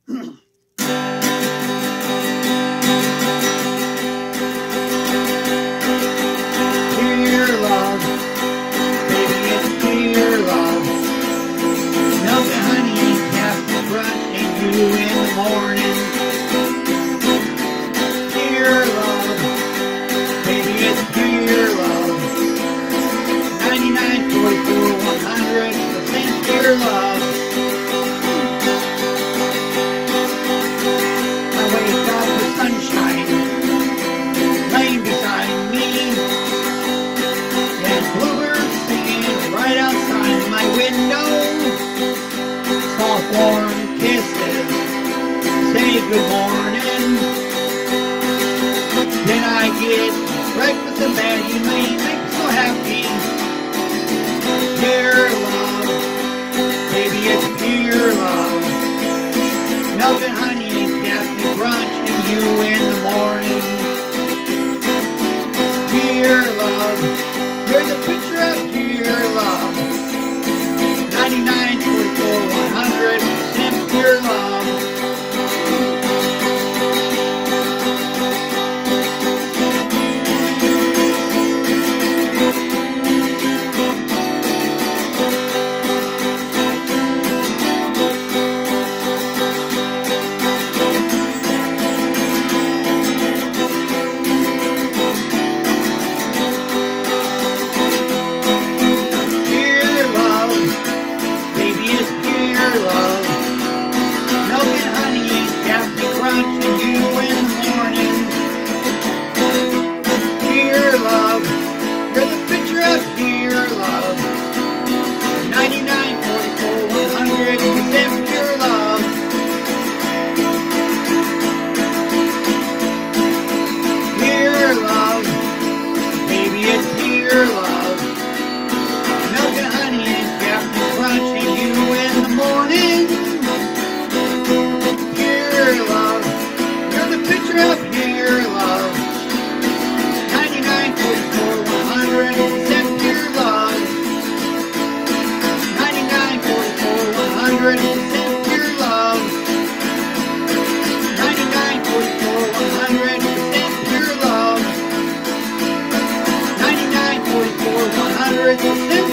Pure love, baby, it's pure love. Milk and honey ain't half the front, and you in the morning. Pure love, baby, it's pure love. 99, 44, 100% pure love. I wake up with sunshine laying beside me, and bluebirds singing right outside my window. Soft warm kisses say good morning. Then I get breakfast in bed, you make me so happy. Pure love, baby, it's pure love. Milk and honey and caffeine brunch, and you in the morning. Pure love, you're the picture of pure love. 99, 44, 100% pure love. Pure love.